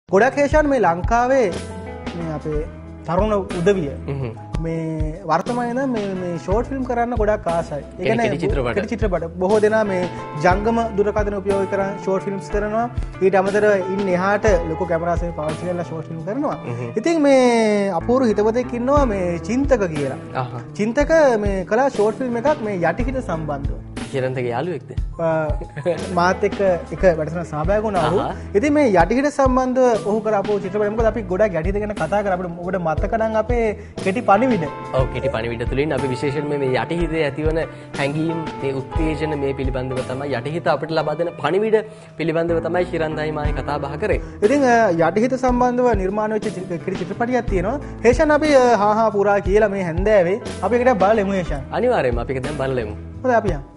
ගොඩක් හේෂාන් මේ ලංකාවේ මේ අපේ තරුණ උදවිය මේ වර්තමානයේ මේ ෂෝට් ෆිල්ම් කරන්න ගොඩක් ආසයි. ඒ කියන්නේ කෙටි චිත්‍රපට බොහෝ දෙනා මේ ජංගම දුරකථන උපයෝග කරන ෂෝට් ෆිල්ම්ස් කරනවා. ඊට අමතරව ඉන්න එහාට ලොකු කැමරාසෙන් පාවිච්චි කරලා ෂෝට් ෆිල්ම් කරනවා. ඉතින් මේ අපූර්ව හිතවතෙක් ඉන්නවා මේ චින්තක කියලා. චින්තක මේ කලා ෂෝට් ෆිල්ම් එකක් මේ යටිහිත සම්බන්ධව. චිරන්තගේ යාළුවෙක්ද? මාත් එක්ක එක වැඩසටහන සහභාගී වුණා ඔහු. ඉතින් මේ යටිහිත සම්බන්ධව ඔහු කරපු චිත්‍රපටය මොකද අපි ගොඩක් යටිහිත ගැන කතා කරා. අපිට ඔබට මතක නම් අපේ කෙටි පණිවිඩ. ඔව් කෙටි පණිවිඩ තුලින් අපි විශේෂයෙන්ම මේ යටිහිතේ ඇතිවන හැඟීම් මේ උත්තේජන මේ පිළිබඳව තමයි යටිහිත අපිට ලබා දෙන පණිවිඩ පිළිබඳව තමයි ශිරන්තයි මායි කතා බහ කරේ. ඉතින් යටිහිත සම්බන්ධව නිර්මාණය වෙච්ච කෙටි චිත්‍රපටයක් තියෙනවා. හේෂන් අපි හා පුරා කියලා මේ හැන්දෑවේ අපි එකට බලමු හේෂන්. අනිවාර්යයෙන්ම අපි ඒක දැන් බලමු. හොඳයි අපි යමු.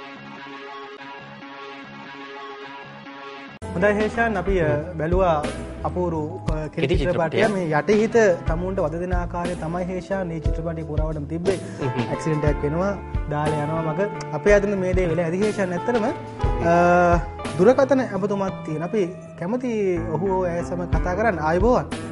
හොඳයි හේෂාන් අපි බැලුවා අපූරු කෙටි චිත්‍රපටය මේ යටි හිත තමුන්ට වද දෙන ආකාරය තමයි හේෂා මේ චිත්‍රපටයේ පුරාවටම තිබ්බේ. ඇක්සිඩන්ට් එකක් වෙනවා දාලා යනවා මග අපේ අදින මේ දේ වෙලා ඇති හේෂා නැත්තරම දුරකථන අපතුමත් තියෙන අපි කැමති ඔහු ඇය සමග කතා කරන්න ආයුබෝවන්.